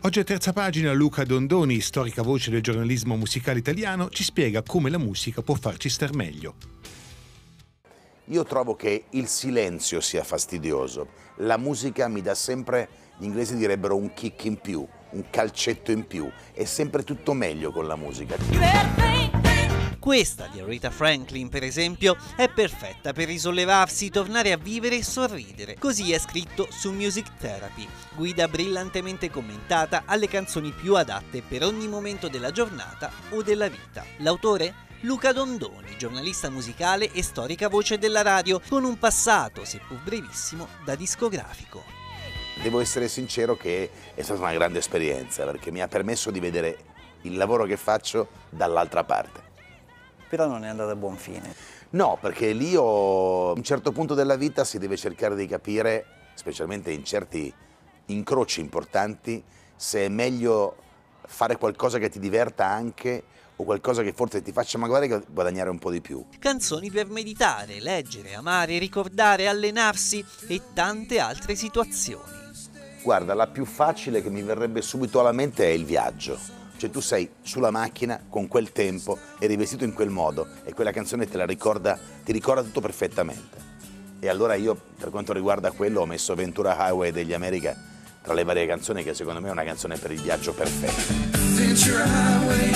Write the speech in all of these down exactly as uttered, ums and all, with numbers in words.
Oggi a Terza Pagina Luca Dondoni, storica voce del giornalismo musicale italiano, ci spiega come la musica può farci star meglio. Io trovo che il silenzio sia fastidioso. La musica mi dà sempre, gli inglesi direbbero un kick in più, un calcetto in più. È sempre tutto meglio con la musica. Questa di Aretha Franklin, per esempio, è perfetta per risollevarsi, tornare a vivere e sorridere. Così è scritto su Music Therapy, guida brillantemente commentata alle canzoni più adatte per ogni momento della giornata o della vita. L'autore? Luca Dondoni, giornalista musicale e storica voce della radio, con un passato, seppur brevissimo, da discografico. Devo essere sincero che è stata una grande esperienza, perché mi ha permesso di vedere il lavoro che faccio dall'altra parte. Però non è andata a buon fine. No, perché lì ho, a un certo punto della vita si deve cercare di capire, specialmente in certi incroci importanti, se è meglio fare qualcosa che ti diverta anche o qualcosa che forse ti faccia magari guadagnare un po' di più. Canzoni per meditare, leggere, amare, ricordare, allenarsi e tante altre situazioni. Guarda, la più facile che mi verrebbe subito alla mente è il viaggio. Cioè tu sei sulla macchina con quel tempo, eri vestito in quel modo e quella canzone te la ricorda, ti ricorda tutto perfettamente. E allora io, per quanto riguarda quello, ho messo Ventura Highway degli America tra le varie canzoni, che secondo me è una canzone per il viaggio perfetta. Ventura Highway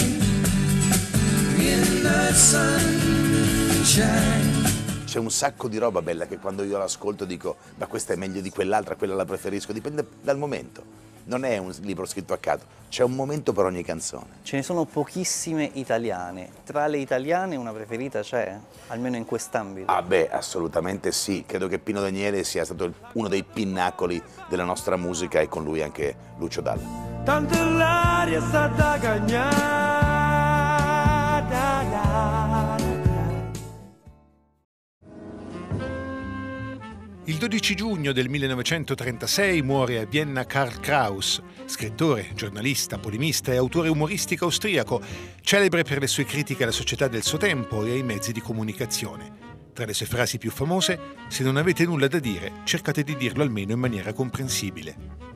in the sunshine. C'è un sacco di roba bella che quando io l'ascolto dico ma questa è meglio di quell'altra, quella la preferisco, dipende dal momento. Non è un libro scritto a caso, c'è un momento per ogni canzone. Ce ne sono pochissime italiane. Tra le italiane una preferita c'è? Almeno in quest'ambito? Ah beh, assolutamente sì. Credo che Pino Daniele sia stato uno dei pinnacoli della nostra musica e con lui anche Lucio Dalla. Tanto l'aria è stata cagnata. Il dodici giugno del millenovecentotrentasei muore a Vienna Karl Kraus, scrittore, giornalista, polemista e autore umoristico austriaco, celebre per le sue critiche alla società del suo tempo e ai mezzi di comunicazione. Tra le sue frasi più famose, se non avete nulla da dire, cercate di dirlo almeno in maniera comprensibile.